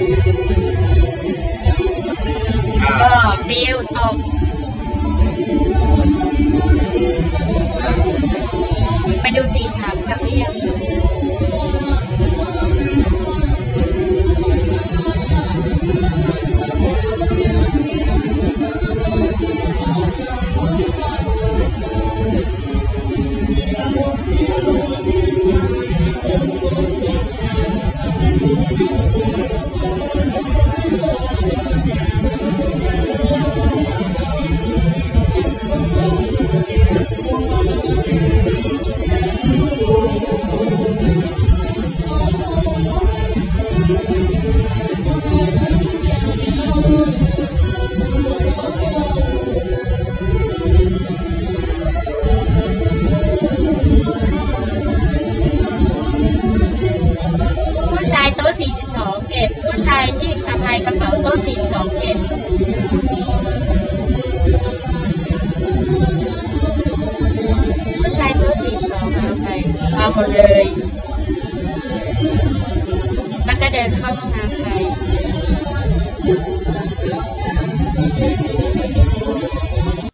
ก็ฟิวตกไปดู43กับเรียง42เก็บผู้ชายที่ทำลายกระเป๋าโต๊ะ42เก็บผู้ชายโต๊ะ42เอาไปเอาหมดเลยมันก็เดินเข้าห้องน้ำไป